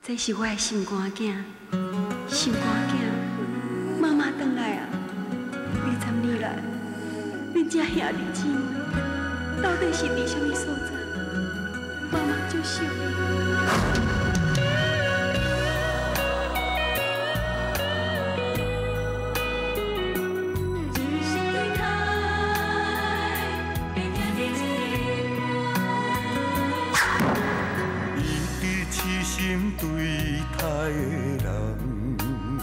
这是我的心肝囝，心肝囝，妈妈回来啊！20年来，恁这兄弟姊妹到底是伫什么所在？妈妈就想你。 对待的人，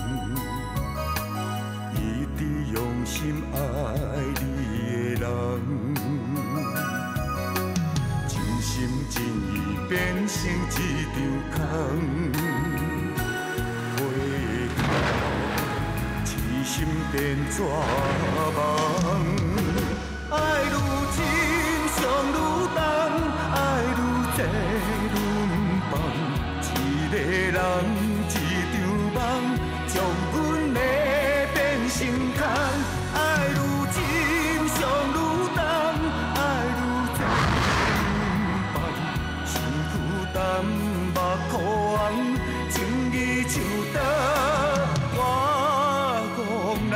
一直用心爱你的人，真心真意变成一场空，回头痴心变绝望，爱愈深伤愈重，爱愈多愈放。 一个人，一场梦，将阮的变成空。爱愈深，伤愈重，爱愈多愈放。身躯淡，目眶红，情义像刀割憨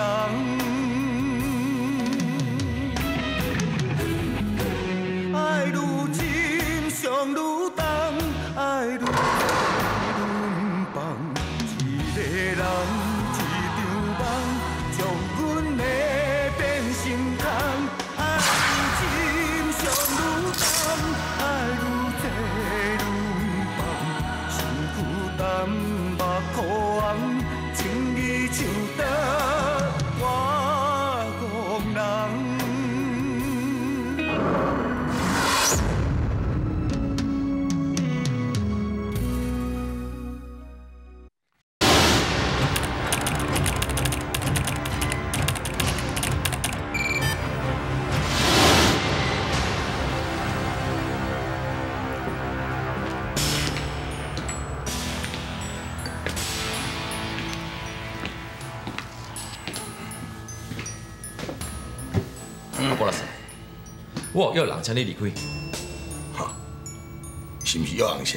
人。爱愈深，伤愈重，爱愈。 一个人，一场梦，将阮的变成空。爱愈深，伤愈重，爱愈多愈放。身躯淡，目眶红，情义像刀割憨人。 我来说，我约人请你离开。 哈，是毋是约人声？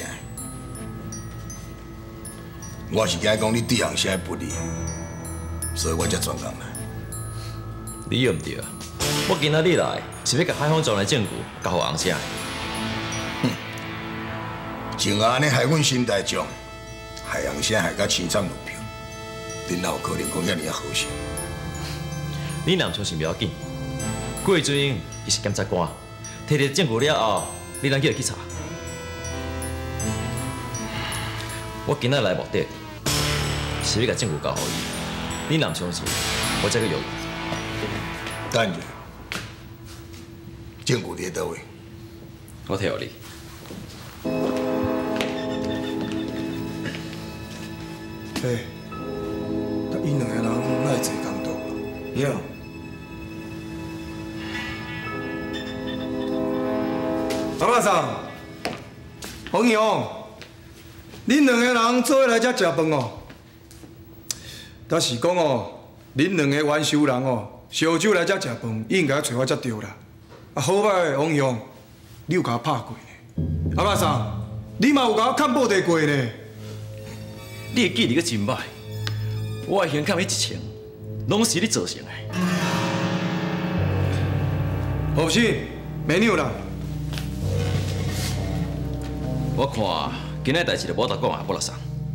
我是惊讲你对人声不利，所以我才专工来。 你又唔对啊！我今仔日来是要甲海丰庄的证据交互红声。 哼，就安尼害阮心态重，害红声害甲青惨路票，恁哪有可能讲遐尔啊好势？ 你南昌是不要紧。 过阵伊是检察官，摕到证据了后，你咱叫伊去查。我今仔来目的，是要甲证据交互伊。你南昌时，我才去用。 等者，证据伫倒位？ 我摕互你。 嘿，因两个人哪会坐公道？呀？ 阿爸桑，黄勇，恁两个人做伙来遮食饭哦。但是讲哦，恁两个冤仇人哦，烧酒来遮食饭，应该找我才对啦。啊，好歹黄勇，你有甲我拍过呢。阿爸桑，你嘛有甲我看报地过呢。 你的记忆阁真歹，我的胸坎迄一枪，拢是你造成的。 何信，没扭啦。 我看今仔代志就无得讲啊，不拉桑。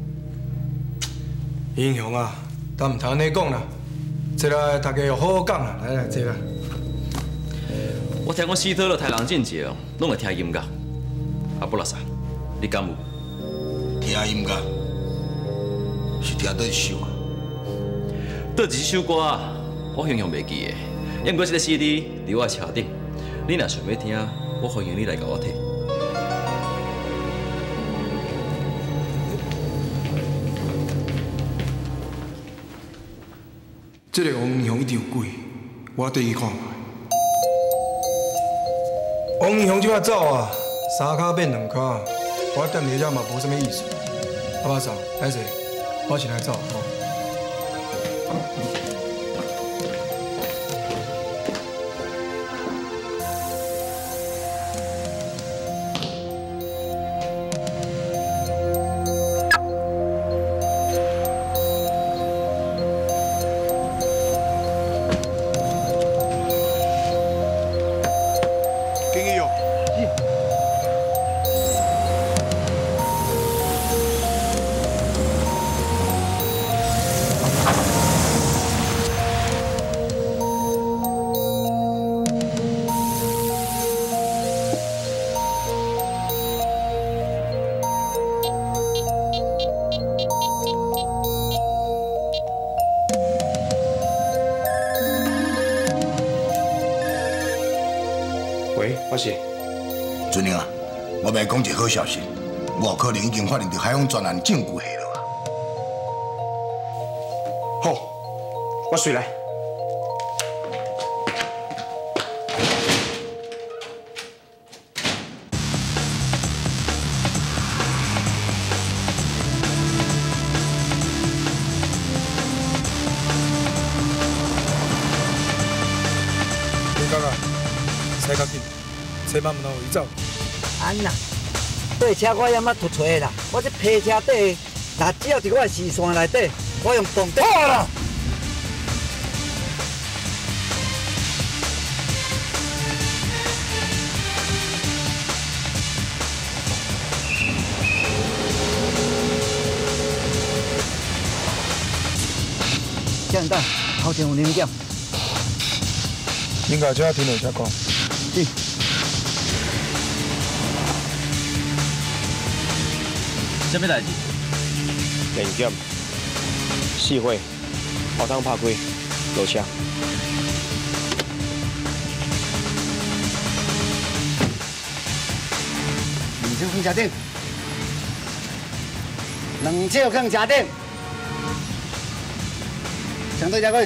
英雄啊，咱唔通安尼讲啦，坐来大家要好好讲啦，来坐啦。 我听讲死讨了台人进前，拢会听音乐。啊，不拉桑，你敢有？ 听音乐是听倒一首啊？ 倒一首歌，我形象袂记的。因过这个 CD 伫我车顶，你若想要听，我欢迎你来甲我摕。 这个王英雄一定有鬼，我对伊看卖。王英雄即摆走啊，三骹变两骹，我踮伫遮嘛无啥物意思。阿爸桑，歹势，我先来走吼。 我是。 尊英啊，我来讲一个好消息，我有可能已经发现到海丰专案证据下落啊。 好，我随来。驶较紧，车慢慢往回走。 安啦，对车我也捌突找的啦，我这皮车底，若只要伫我的视线内底，我用蹦好啦。蒋导，头前有零件。 应该只停落才讲。 是。 什么代志？ 零检、四会、后窗拍开、落车。 两手放车顶，两手放车顶，相对车开。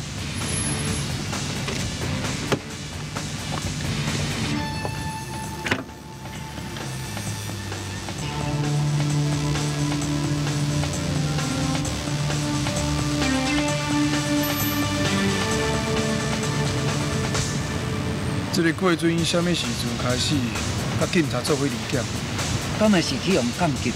这个过准什么时阵开始，甲警察做伙离检？ 当然是去用监禁。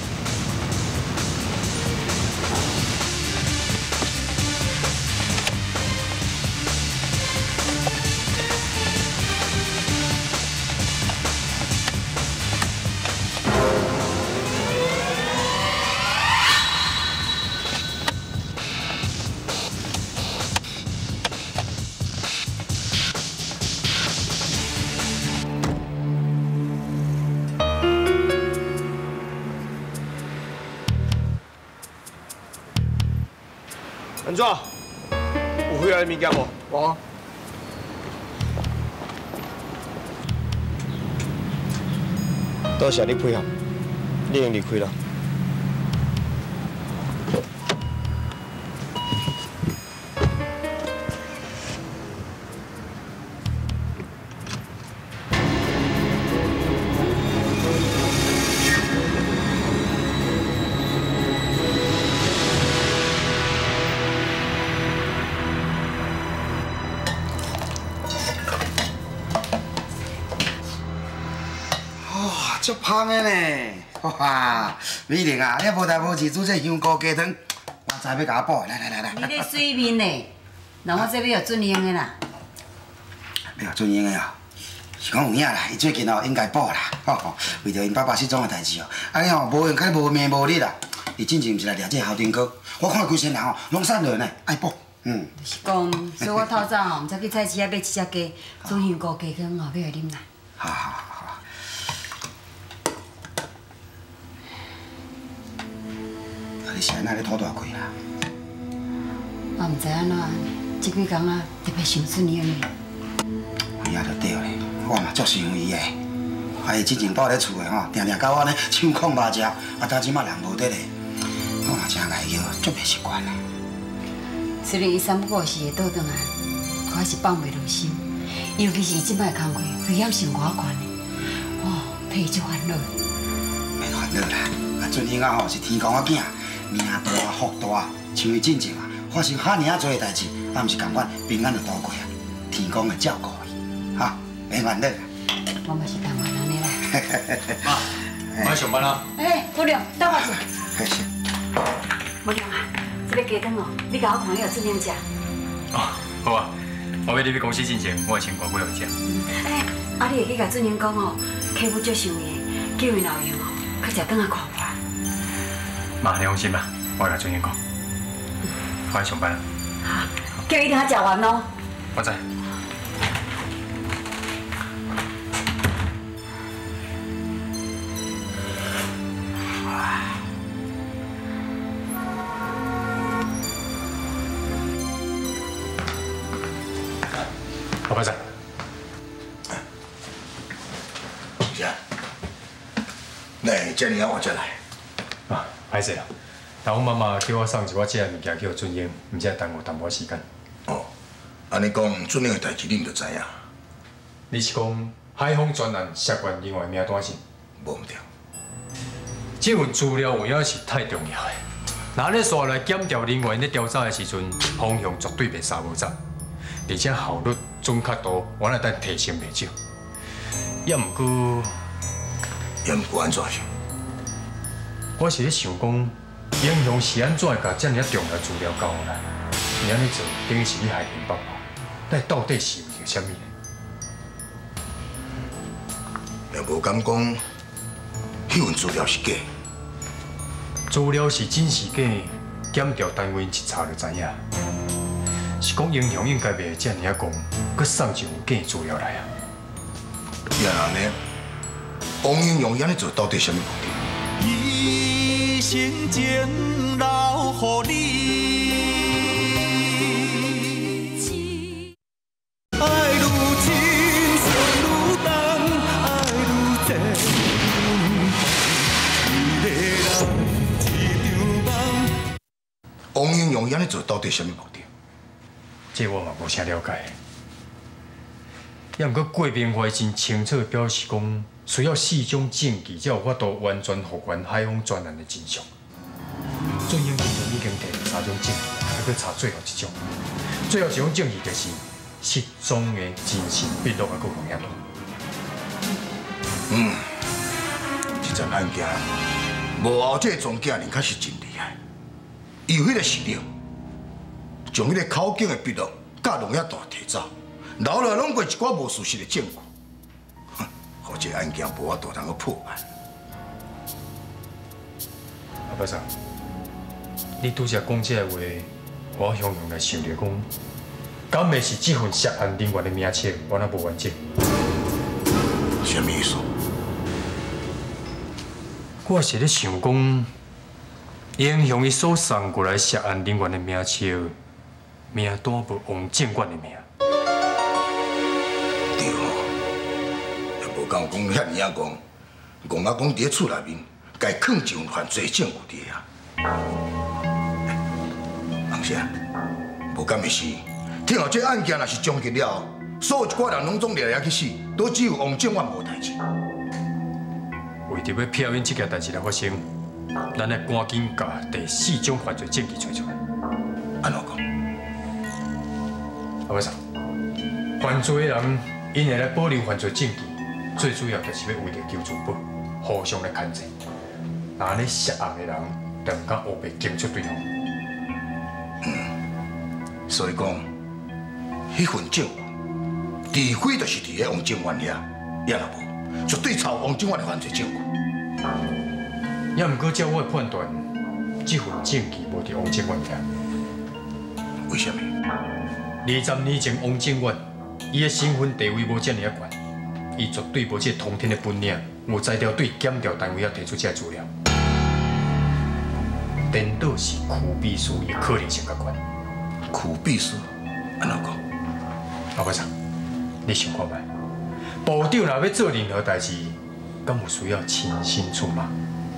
安怎？有回来的物件无？ 无。 多谢你配合，你用离开了。 足香的呢！哇，美玲啊，你无代无志煮这香菇鸡汤，我知要甲我补。来。 你咧水面呢？那我这要准英的啦。 要准英的啊，是讲有影啦，伊最近哦应该补啦。为着因爸爸失踪的代志哦，安尼哦无用，较无眠无日啦。伊真正毋是来掠这校丁科，我看规身人哦拢散落呢，爱补。 是讲，所以我透早哦，毋才去菜市仔买一只鸡，煮香菇鸡汤哦，要来啉啦。 好。你是安那咧吐大气啦？ 我毋知安怎，这几工啊特别想孙英的。 伊也就对咧，我嘛足想伊的。伊之前住咧厝的吼，定甲我呢抢空肉食，到即马人无得咧，我嘛真爱叫，足袂习惯咧。 虽然伊三不五时会倒转来，可还是放袂落心。尤其是伊即摆工课危险性偌悬的，替伊足烦恼。 免烦恼啦，准英啊吼是天公仔囝。命大福大，像伊进前啊，发生遐尔啊多的代志，啊，毋是共款平安就度过啊，天公会照顾伊，哈，免烦恼。 我嘛是当然安尼啦。 妈，我要上班啦。 不良，等我一下。 是。 不良啊，这个鸡汤哦，你甲我看有准能食。 好啊，我要你去公司进前，我会先挂几号食。 你会去甲准英讲哦，客户足想伊，叫伊老用哦，去食顿仔看我。 妈，你放心吧，我会甲准英讲。我要上班了。 好，叫伊一定要食完哦。 我知。老班长， 遮尔晚才来。 啊，歹势啦，但我妈妈叫我送一寡这物件去互准英，毋则耽误淡薄时间。 哦，安尼讲，准英的代志你毋着知影？ 你是讲海丰专案涉案另外名单是？ 无毋对。 这份资料有影是太重要的。若咧刷来检调人员咧调查的时阵，方向绝对袂差无差，而且效率、准确度，我来等提升袂少。也毋过安怎是？我是咧想讲，英雄是安怎会甲遮尔重要资料交互咱？你安尼做，等于是你害林爸爸，那到底是为着啥物呢？ 也无敢讲，迄份资料是假。 资料是真是假，检调单位一查就知影。是讲英雄应该袂遮尔讲，佮送一份假资料来啊。 也安尼，王英勇安尼做到底什么目的？ 一生情留予你，爱愈深，伤愈重，爱愈多，一个人一场梦。 王英勇安尼做到底什么目的？ 这我嘛无啥了解。也毋过郭明怀真清楚表示讲，需要4种证据才有法度完全复原海丰专案的真相。准英先生已经摕3种证据，还去查最后1种。最后1种证据就是失踪的精神笔录还佫有影大。 这件案件幕后这个庄稼人确实真厉害，伊有迄个实力，将迄个口径的笔录甲农业大提走。留来拢过一寡无事实的证据，互这案件无法度通去破案。 阿伯生，你拄则讲这个话，我雄雄来想着讲，敢袂是这份涉案人员的名册我那无完整？ 什么意思？ 我是咧想讲，英雄伊所送过来涉案人员的名册，名单无王正元的名。 对哦，也无敢讲遐尔啊讲，戆啊讲伫咧厝内面，家藏一份犯罪证据伫遐。王生，无敢会是，听后这案件若是终结了后，所有一寡人拢总掠来去死，都只有王正元无代志。 为着要避免这件代志来发生，咱来赶紧把第4种犯罪证据找出来。 安怎讲？ 阿伯生，犯罪的人。因会来保留犯罪证据，最主要就是要为着求自保，互相来牵制。那安尼涉案的人，就唔敢黑白供出对方。 所以讲，迄份证据，除非就是伫咧王正元遐，也若无，绝对抄王正元的犯罪证据。 也毋过照我的判断，这份证据无伫王正元遐。 为什么 ？20年前，王正元。伊的身份地位无遮尔啊悬，伊绝对无这通天的本领，有才调对检调单位啊提出这资料。颠倒是区秘书的可能性较悬。 区秘书安怎讲？ 阿伯生，你想看卖？部长若要做任何代志，敢有需要亲身出马？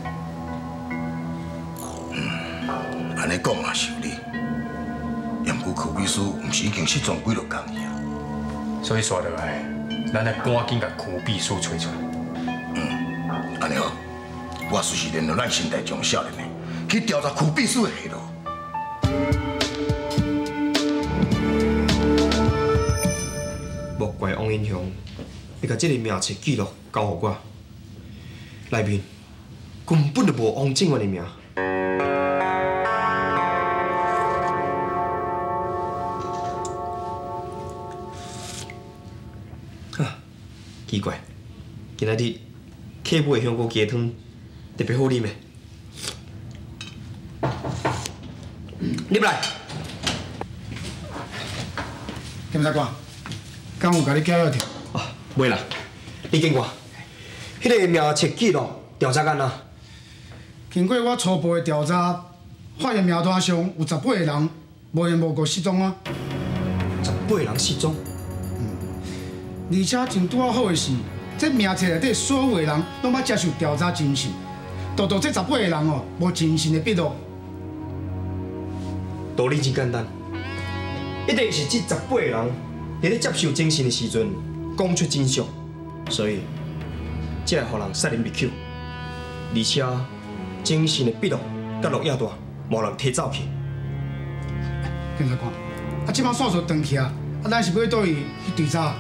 安尼讲嘛是有理。也毋过区秘书毋是已经失踪几落工去啊？ 所以刷落来，咱来赶紧甲区秘书找出来。 安尼好，我随时联络咱新台中少年的，去调查区秘书的下落。 莫怪王英雄会甲这个名册记录交互我，内面根本就无王正元的名。奇怪，今仔日客买的香菇鸡汤特别好啉的。入来， 检察官，敢有甲你交了条？ 啊，袂啦，你见我，迄个名册记录调查案啊。 经过我初步的调查，发现名单上有18个人无缘无故失踪啊。 18个人失踪？ 而且真拄好的是，这名册内底所有的人拢要接受调查侦讯， 道这18个人哦，无精神的笔录。 道理真简单，一定是这18个人伫咧接受精神的时阵讲出真相，所以才会互人杀人灭口，而且精神的笔录甲录影带无人摕走去。 检察官，即摆线索断去啊，咱是要倒去追查？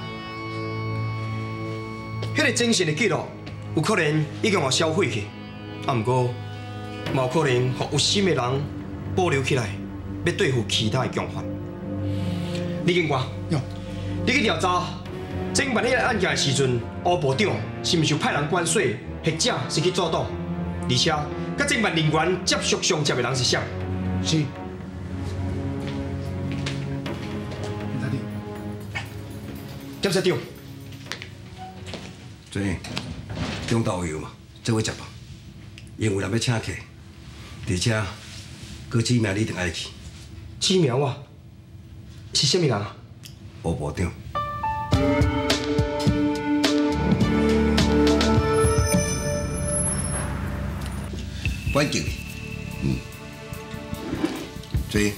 迄个精神的记录有可能已经互销毁去，毋过嘛有可能互有心的人保留起来，要对付其他的共犯。李警官，你去调查侦办迄个案件的时阵，吴部长是毋是有派人关税，或者是去阻挡？而且，甲侦办人员接触上接的人是谁？ 是。 检察长， 这中导游嘛，这位接吧。因为若要请客，而且佮指名你一定爱去。 指名我？是啥物人啊？ 吴部长。关键，这，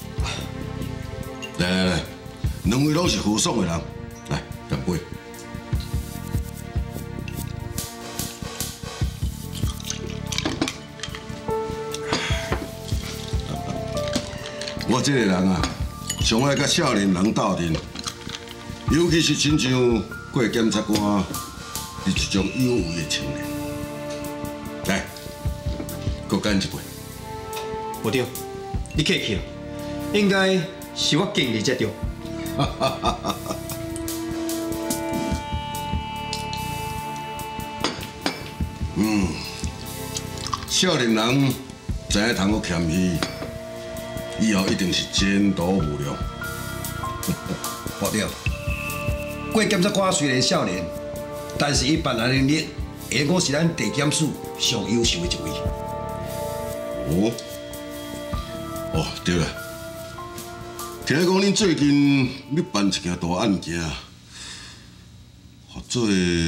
来，两位拢是豪爽的人。来，干杯！我这个人啊，上爱甲少年人斗阵，尤其是亲像过检察官是一种有为的青年。来，搁干一杯。 部长，你客气了，应该是我敬你才对。少年人知影通够谦虚，以后一定是前途无量。 部长，过检察官虽然少年，但是伊办案能力，下我是咱地检署上优秀的一位。哦，对了，听讲恁最近要办一件大案件，或做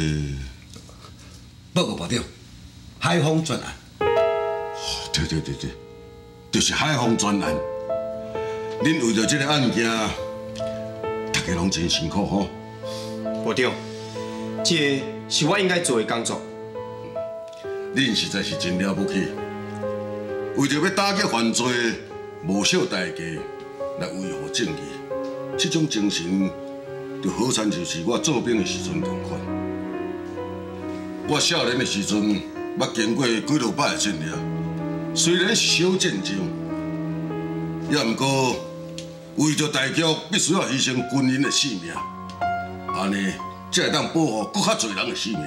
报告部长，海丰专案。对，就是海丰专案。恁为着这个案件，大家拢真辛苦吼。 部长，这是我应该做的工作。 恁实在是真了不起，为着要打击犯罪，无惜代价来维护正义，这种精神就好像就是我做兵的时阵同款。我少年的时阵，捌经过几落摆的战役。虽然是小战争，也毋过为着大局，必须要牺牲军人的性命，安尼才会当保护更较侪人的性命。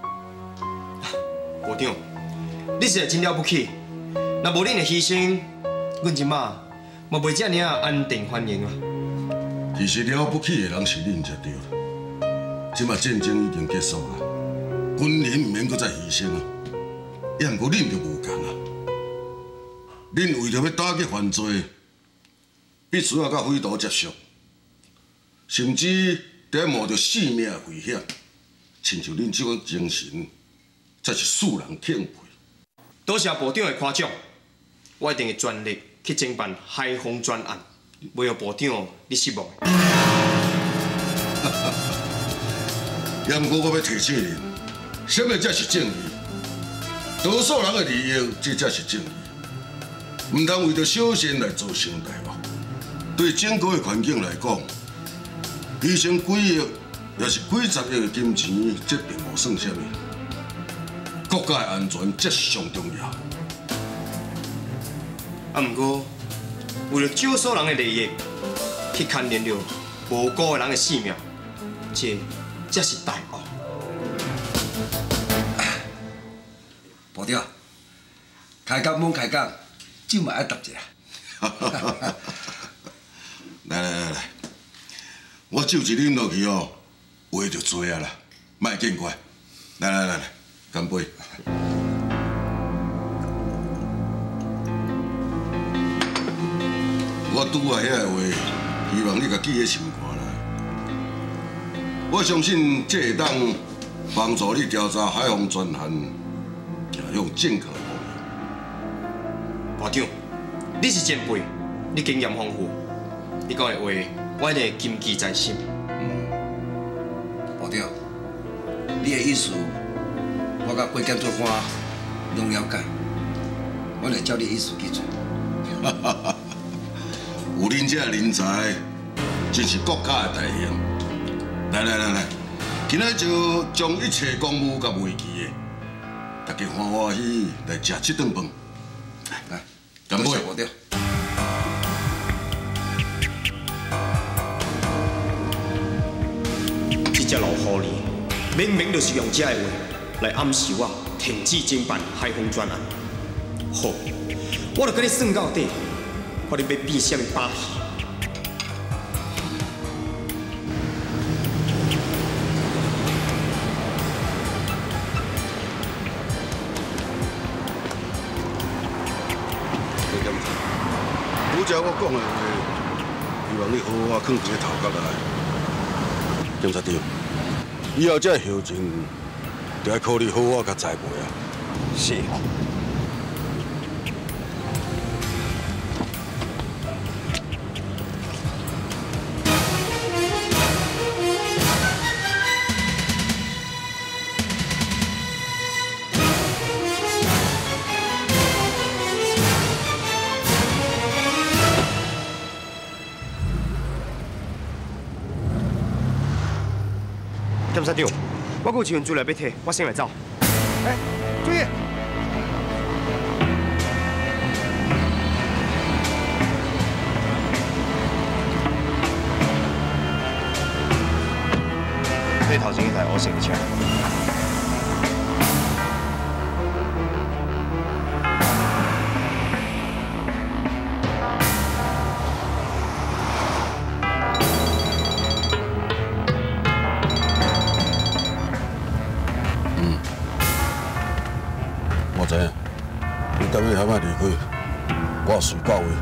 部长，你实在真了不起，若无恁的牺牲，阮即马嘛袂遮尔安定繁荣啊。 其实了不起的人是恁才对啦。即马战争已经结束啦，军人毋免搁再牺牲啊，也毋过恁就无共啊。恁为着要打击犯罪，必须要甲匪徒接触，甚至得冒着性命的危险，亲像恁这种精神，才是世人敬佩。 多谢部长的夸奖，我一定会全力去侦办海丰专案，袂让部长你失望。 也毋过我要提醒恁，什么才是正义？多数人的利益，这才是正义。唔通为着小善来造成大恶。对整个的环境来讲，牺牲几亿也是几十亿的金钱，这并无算什么。国家的安全这是上重要。 毋过，为了少数人的利益，去牵连着无辜的人的性命，这是大恶。 部长，开讲莫开讲。酒嘛爱搭一下。来，我酒一啉落去哦，话就多啊啦，莫见怪。来，干杯！我拄啊遐个话，希望你甲记喺心肝啦。我相信这会当帮助你调查海丰专案，用正确的方部长，你是前辈，你经验丰富，你讲的话我一定谨记在心。 部长，你的意思，我甲郭检察官拢了解，我会照你的意思去做。 有恁这人才，真是国家的大幸。来，今仔就将一切公务甲危机的，大家欢欢喜喜来食这顿饭。来，干杯！ 部长。 这只老狐狸，明明就是用这个话来暗示我停止侦办海丰专案。好，我就跟你算到底，看你要变什么把戏。 拄则我讲的话，希望你好好放一个头壳来。检察长，以后这后情，就要靠你好好甲栽培啊。 是。检察长，我有一份资料要摕，我先来走。 哎，注意！ 你头前迄台我先车。 我知影，你等你还莫离开，我随到位。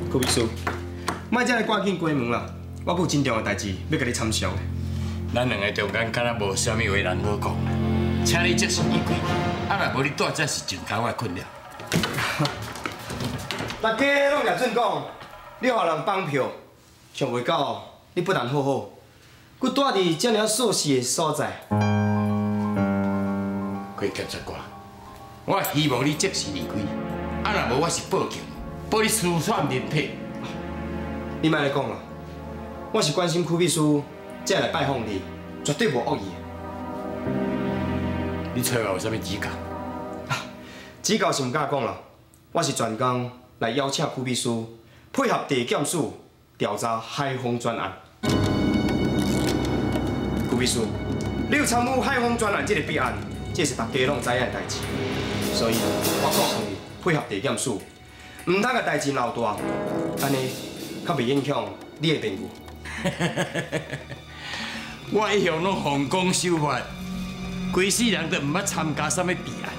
柯秘书，莫再来赶紧关门啦！我有真重要代志要甲你参详。 咱两个中间敢若无啥物话通好讲啦，请你即时离开，啊若无你带这是真靠我困扰。 大家拢认真讲，你互人绑票，上袂到你不但好好，佮住伫遮尔舒适的所在。 贵检察官，我希望你即时离开，啊若无我是报警，报你私闯人体。 你莫来讲啦，我是关心柯秘书才来拜访你，绝对无恶意。 你找我有啥物指教？ 指教是毋敢讲啦，我是专工来邀请柯秘书配合地检署调查海丰专案。柯秘书，你有参与海丰专案这个弊案，这是大家拢知影的代志，所以我告诉你，配合地检署，唔通个代志闹大，安尼较袂影响你的名誉。 我一向拢奉公守法，规世人都唔捌参加啥物弊案。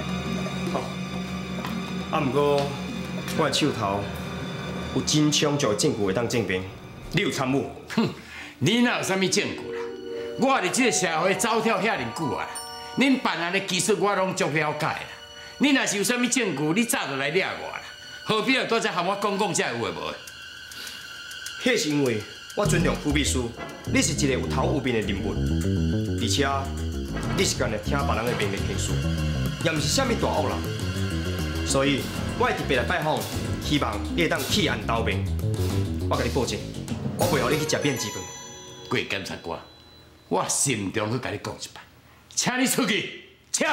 啊，毋过我的手头有真充足的证据会当证明你有参与。 哼，你哪有啥物证据啦？我伫这个社会走跳遐尼久啊，恁办案的技术我拢足了解啦。你若是有啥物证据，你早就来掠我啦，何必要在这和我讲这有诶无诶？ 迄是因为我尊重副秘书，你是一个有头有面的人物，而且你是干来听别人的命令行事，也毋是啥物大恶人，所以我会特别来拜访，希望你会当弃暗投明。我甲你保证，我袂互你去食免治饭。 贵检察官，我慎重去甲你讲一摆，请你出去，请。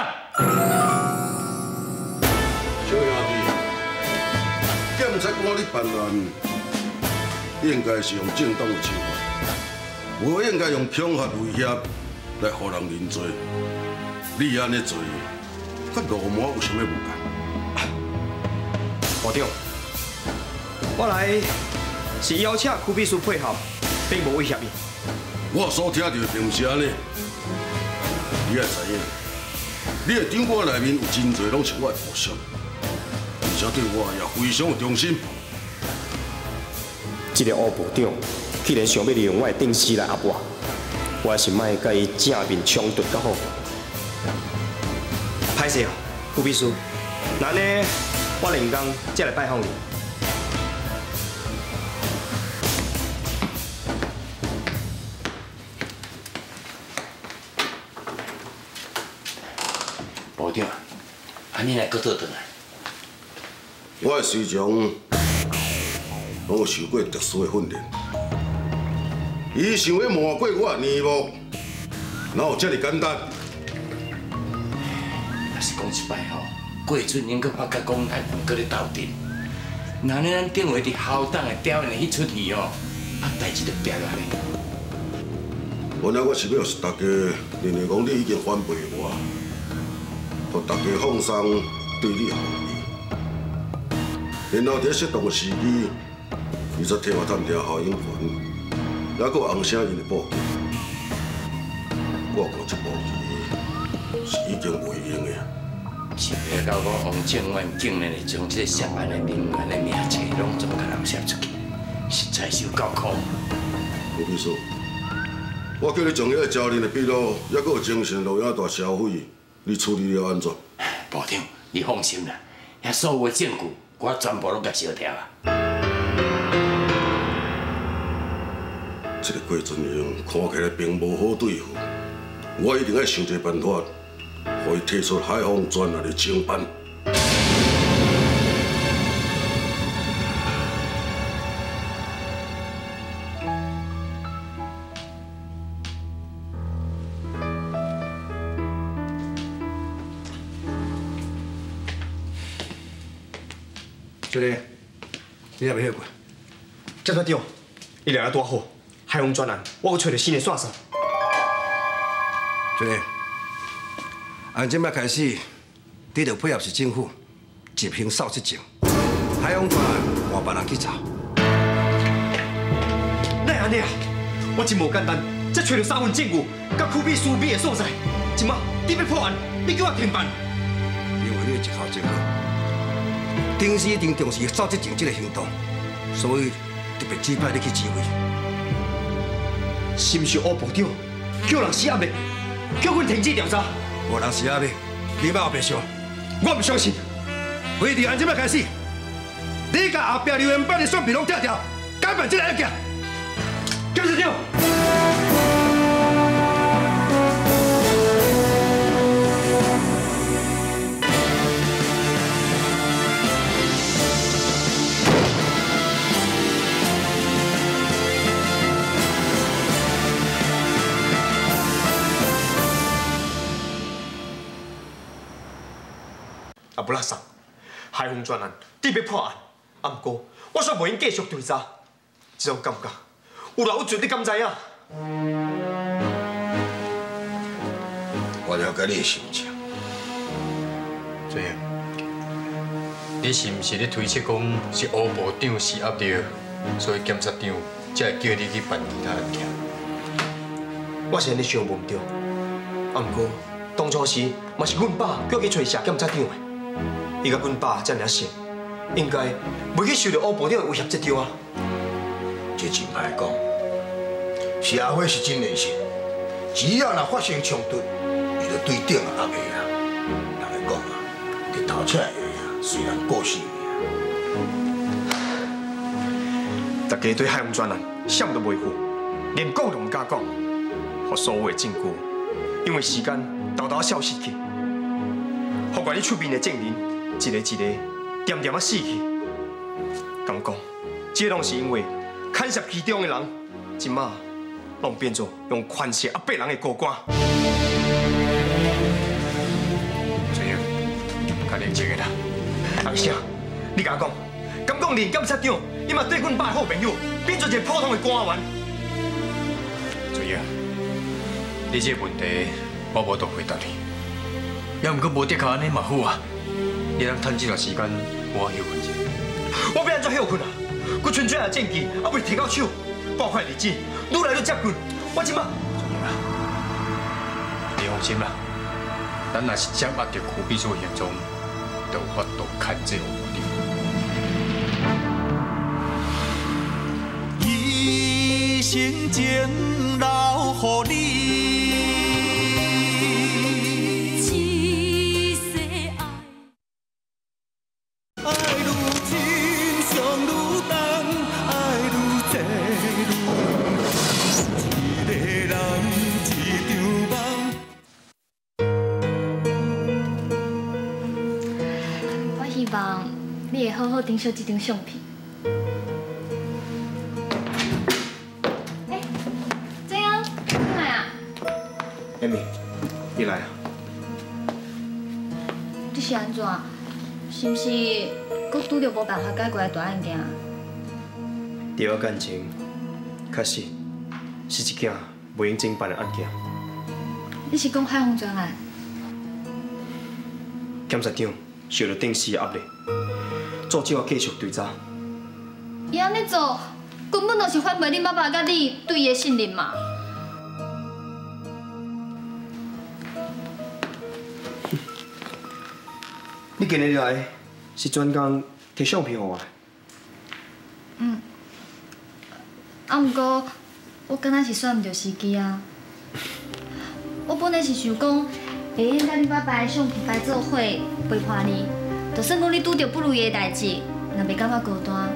小兄弟，检察官你办案，应该是用正当的手法，无应该用恐吓威胁来互人认罪。你安尼做，甲罗马有啥物无共？ 部长，我来是邀请柯秘书配合，并无威胁你。 我所听到的并不是安尼，你也知影，你的场馆内面有真侪拢是我的部属，而且对我也非常的忠心。 这个吴部长既然想要利用我的顶司来压我，我还是莫甲伊正面冲突较好。歹势啊，副秘书，那呢，我连工才来拜访你。 部长，啊，你来搁倒转来？ 我的师长拢有受过特殊的训练，伊想要瞒过我的面目，哪有这么简单？ 若是讲一摆吼，过阵恁搁发觉讲咱搁咧斗阵，那呢咱顶回伫校党的表演迄出戏哦，啊代志就变安尼。 本来我是要是大家认为讲你已经反背我，互大家放松对你好意，然后伫适当的时机，你再替我探听校友群，还佫红声因的报警。我讲这步棋是已经袂用的。 想要到我王正元竟然会将这个涉案的人员的名册拢总甲人写出去，实在是有够苦。 吴秘书，我叫你将遐招认的笔录，还佫有精神录影带销毁，你处理了安怎？ 部长，你放心啦，遐所有的证据我全部拢甲烧掉啊。 这个郭尊英看起来并无好对付，我一定要想一个办法，互伊提出海丰专案的侦办。 小弟，你也袂晓过？ 这个对，你聊得多好，海丰专案，我有找到新的线索。 小弟，按即摆开始，你着配合市政府，执行扫失证，海丰专案换别人去查。 哪会安尼啊？我真无简单，才找到3份证据，甲区比输比的所在。即马你要破案，你叫我停办。 因为你的绩效真好，顶时一定重视扫失证这个行动， 所以特别指派你去指挥。 是毋是吴部长叫人施压力，叫阮停止调查？ 无人施压力，你莫后白想。 我唔相信。 会议按即摆开始，你甲后壁留言板的选票拢拆掉，改办这个案件。 检察长。 啊，不拉送，海丰专案得要破案，啊，不过我煞袂用继续追查，这种感觉有老有准，你敢知影？ 我了解你的心情。 最后，你是毋是咧推测讲是吴部长施压力，所以检察长才会叫你去办其他案件？ 我是安尼想无毋对，啊，不过当初时嘛是阮爸叫去找谢检察长的。 伊甲阮爸遮尔熟，应该袂去受到吴部长的威胁才对啊。 这真歹讲，是阿辉是真热心，只要若发生冲突，伊就对顶啊压下啊。人会讲啊，日头赤下啊，虽然过性命。 大家对海洋专案闪都袂赴，连讲都唔敢讲，互所有的证据因为时间偷偷消失去，互关于出面的证人。 一个一个点点啊死去，敢讲，这拢是因为牵涉其中的人，即马拢变做用权势压迫人的高官。 这样，较认真个啦。 阿声，你甲我讲，敢讲连检察长伊嘛对阮爸好朋友，变做一个普通的官员？ 这样，你这个问题我无得回答你，也毋过无的确安尼嘛好啊。 你通趁这段时间，我休困一下。 我要安怎休困啊？佮存这下证据，还未摕到手，半块日子愈来愈接近。我即马， 你放心啦，咱若是掌握着区秘书的行踪，就有法度牵制吴部长。 一生情留乎你。 你会好好珍惜这张相片。怎样？进来啊 ？Amy， 你来啊？ 你是安怎？是毋是佮拄着无办法解决的大案件？ 对我感情，确实是一件袂用侦办的案件。 你是讲海丰专案？ 检察长受到定时的压力。 阻止我继续追查。 伊安尼做，根本就是反背恁爸爸甲你对伊的信任嘛。 你今日来是专工摕相片互我？ 嗯。啊，毋过我敢若是选毋着时机啊。我本来是想讲，会用甲恁爸爸的相片摆做伙陪伴你。 就算讲你拄着不如意的代志，若袂感觉孤单。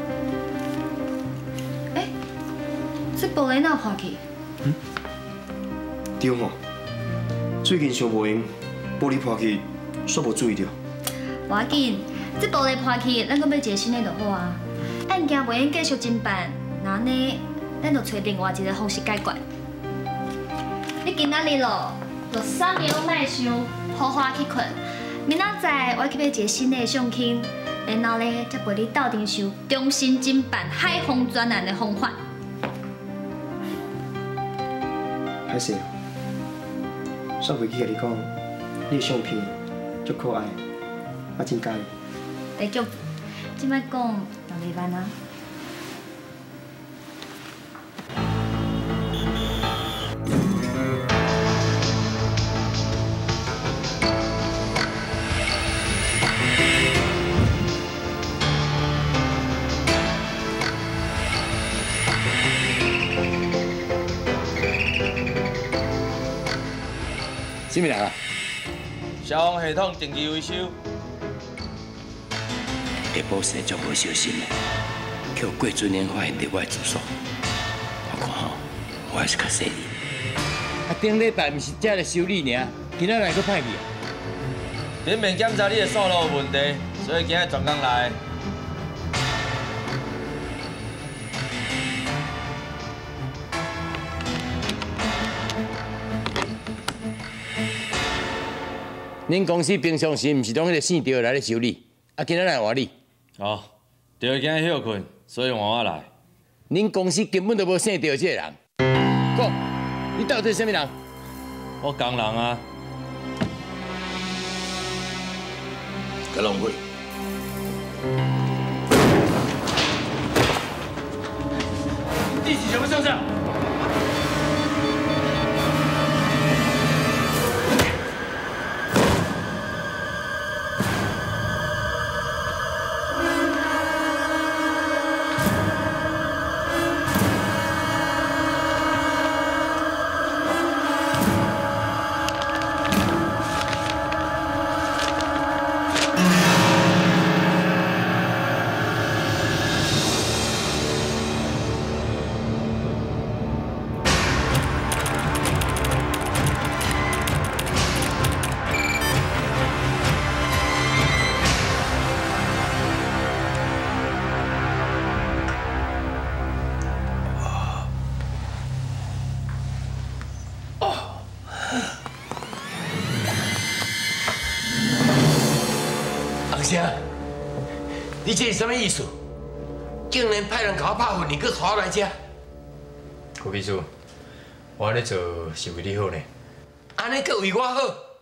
这玻璃哪破去？ 对吼，最近上无闲，玻璃破去，煞无注意到。 无要紧，这玻璃破去，咱阁买一个新的就好啊。案件袂用继续侦办，那安尼，咱就找另外一个方式解决。你今仔日咯，就啥物拢莫想，好好去困。 明仔载我去买一个新的相机，然后咧才陪你斗阵想重新侦办海丰专案的方法。 歹势，煞袂记甲你讲，你的相片足可爱，我真介意。 会叫，即摆讲就袂慢啊。 什么人啊？ 消防系统定期维修。 下晡时足无小心的，叫桂尊年发现伫我的住所。我看吼，我还是较细腻。啊，顶礼拜毋是只个修理尔，今仔来搁歹去啊？ 恁面检查你的线路有问题，所以今日专工来。 恁公司平常时毋是拢迄个线吊来咧修理，啊，今仔来换你。 哦，吊今日休困，所以换我来。 恁公司根本都无姓吊这个人。讲，你到底是啥物人？ 我工人啊。 该浪费。 你是什么身上？你这是什么意思？竟然派人甲我拍昏，你搁带我来遮？ 顾秘书，我安尼做是为你好呢。 安尼搁为我好？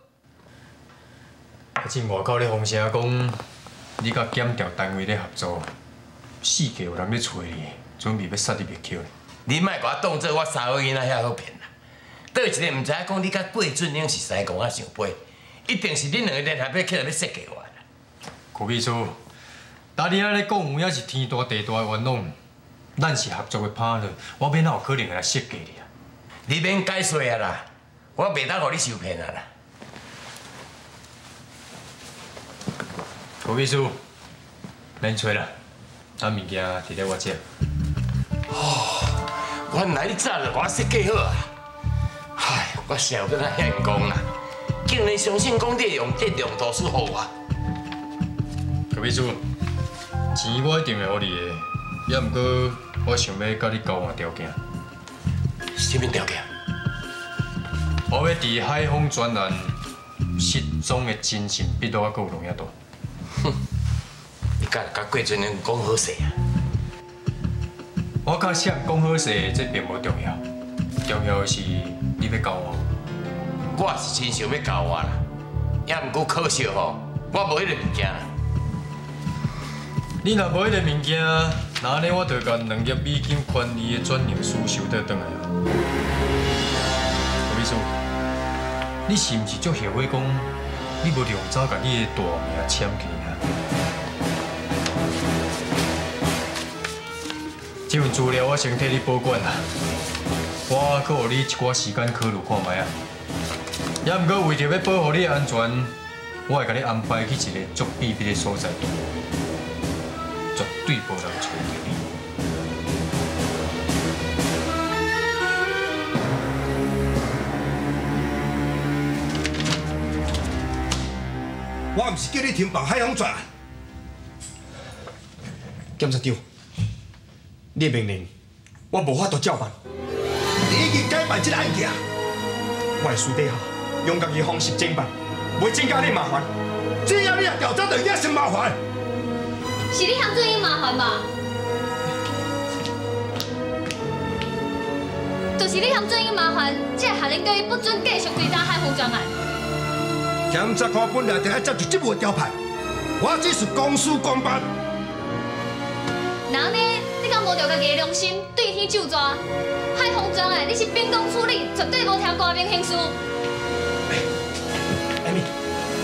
啊，进外口咧风声讲，你甲检调单位咧合作，四界有人咧找你，准备要杀你灭口呢。 你莫甲我当做我三个囡仔遐好骗啦！倒一个唔知影讲你甲桂俊英是生公啊上杯，一定是恁两个联合要起来要设计我啦。 顾秘书。打你安尼讲，有影是天大地大的冤枉，咱是合作的 partner， 我免哪有可能会来设计你啊？ 你免解说啊啦，我袂当互你受骗啊啦。 顾秘书，免找啦，啊物件伫咧我遮。 哦，原来你早就甲我设计好啊！唉，我晓得咱遐讲啦，竟然相信讲你会用电量图书互我。 顾秘书。钱我一定会互你的，也毋过我想要甲你交换条件。 什么条件？ 我要伫海丰专案失踪的真相笔录还佫有容易大。 哼，你甲桂俊英讲好势啊？ 我甲谁讲好势，这并无重要，重要的是你要交我。 我是真想要交我啦，也毋过可惜吼，我无迄个物件。 你若无迄个物件，那安尼我就甲2亿美金权利的转让书收倒转来啊。顾秘书，你是毋是足后悔讲你无用早甲你的大名签起啊？这份资料我先替你保管啦，我搁互你一寡时间考虑看卖啊。也毋过为着要保护你的安全，我会甲你安排去一个足秘密的所在。绝对无人找到你。 我毋是叫你停办海洋专案。 检察长，你的命令我无法度照办。 你已经改办这个案件， 我会私底下用家己的方式侦办，袂增加你麻烦。 只要你若调查到也是麻烦。 是你嫌最麻烦吧？就是你嫌最麻烦，才会下令叫伊不准继续追查海丰专案。 检察官本来就要接受职务调派，我只是公事公办。 那呢，你敢无着家己的良心对天就抓？海丰专案你是秉公处理，绝对无听官兵行事。 艾米，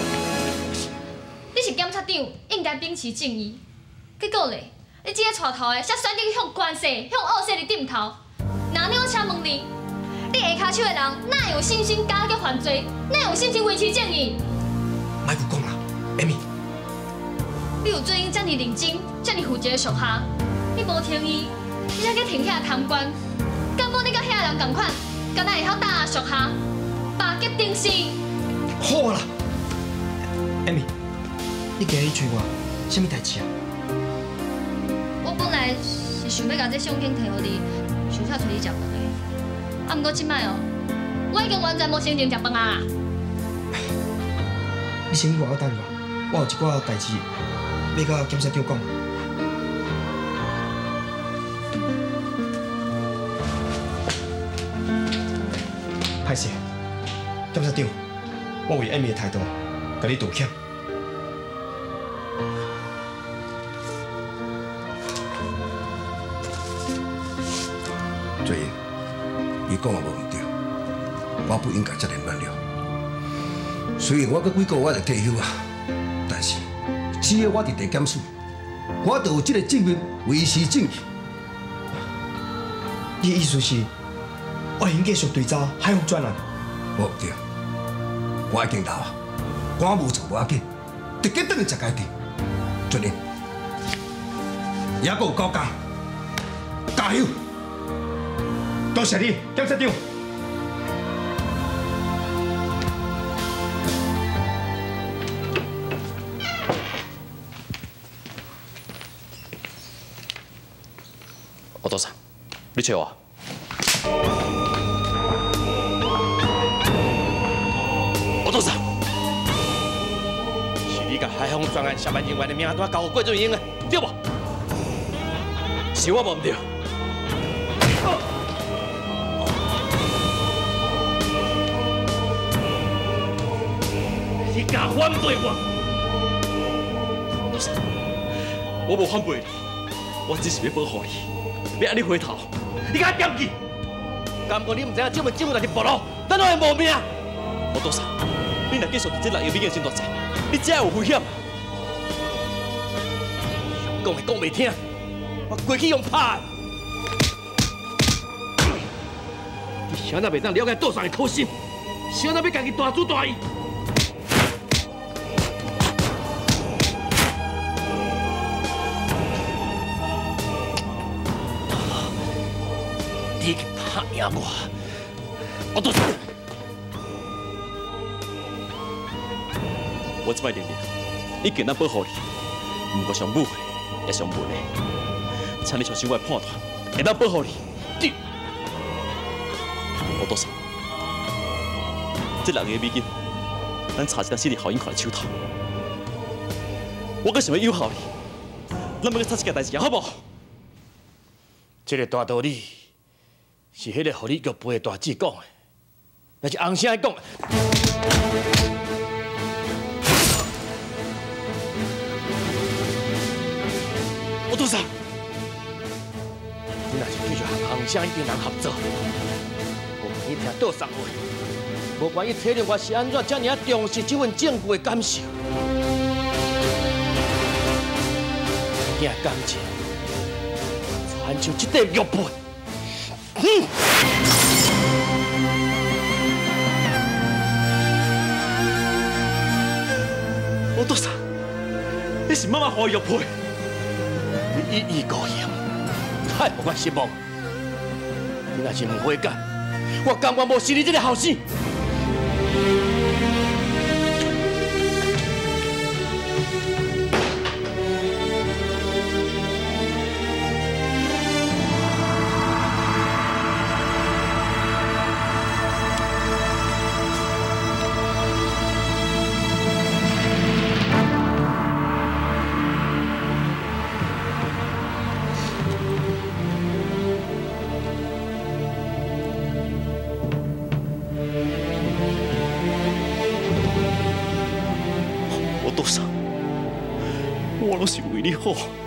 你是检察长，应该秉持正义。结果咧，你这个带头的，才选你向权势、向恶势的点头。那呢，我请问你， 你下骹手的人哪有信心加强犯罪？哪有信心维持正义？ 莫去讲啦，艾米。 你有做因遮尔认真、遮尔负责的属下，你无听伊，你才去停遐贪官，敢讲你甲遐人共款，敢若会晓打属下，巴结定死？ 好啦，艾米，你今日找我，什么代志啊？ 我本来是想要甲这奖金摕互你，想请找你食饭的。啊，毋过即摆哦，我已经完全无心情食饭啊。 你先去外口等我，我有一寡代志要甲检察长讲。歹势，检察长，我为艾米的态度，甲你道歉。 最因，伊讲也无毋对，我不应该遮连乱了。虽然我搁几个月就退休啊，但是只要我伫地检署，我就有这个责任维持正义。 你意思是，我会继续对照海洋专案？ 无对，我已经老啊，官务做无要紧，直接等于食家己。最因，也搁有高工，加油！ 多谢你，检察长。 お父さん、你找我。お父さん，是你甲海防专案涉案人员的名单交予郭俊英的，对不？是我无唔对。你敢反对我？老师，我无反对你，我只是要保护你，要让你回头。你敢惦记？敢讲你唔知影，这份政府若是暴露，咱拢会无命。我多少？你若继续伫这内油已经真大灾，你这有危险。讲的讲袂听，我过去用拍。你谁若袂当了解岛上的苦心，谁若要家己大主大义？你打赢我都是。我这摆能力已经能保护你，不过上武的也上文的，请你相信我的判断，会当保护你。对，我多少？这6个美金，咱查一单死伫校英看的手头。我搁想要诱惑你，咱要去查一件代志，好不好？这个大道理。是迄个互你玉杯的大姐讲的，那是洪声讲的。我多少？你若是继续和洪声一群人合作，无愿意听岛上话，无愿意体谅我是安怎遮尔啊重视这份证据的感受，惊感情，亲像这块玉杯。我多少？你是妈妈给我玉佩，你一意孤行，太让我失望。你若是唔悔改，我甘愿无视你这个后生。我都是为你好。